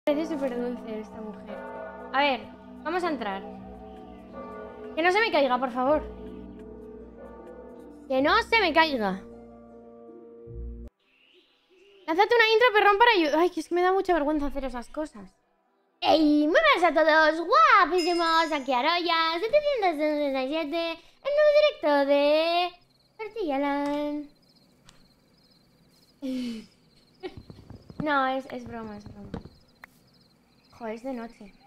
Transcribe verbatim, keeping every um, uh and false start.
Parece súper dulce esta mujer. A ver, vamos a entrar. Que no se me caiga, por favor. Que no se me caiga. Lánzate una intro, perrón, para ayudar. Ay, que es que me da mucha vergüenza hacer esas cosas. ¡Ey! Muy buenas a todos, guapísimos. Aquí Aroya, setecientos sesenta y siete. El nuevo directo de Tortilla Land. No, es, es broma, es broma. Joder, es de noche.